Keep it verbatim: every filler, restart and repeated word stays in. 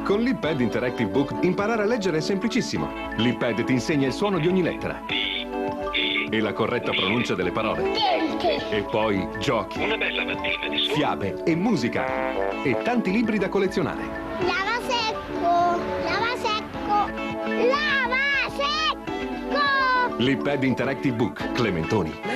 Con l'iPad Interactive Book imparare a leggere è semplicissimo. L'iPad ti insegna il suono di ogni lettera e la corretta pronuncia delle parole. E poi giochi, Una bella mattina di sole. fiabe e musica e tanti libri da collezionare. Lava secco, lava secco, lava secco! L'iPad Interactive Book, Clementoni.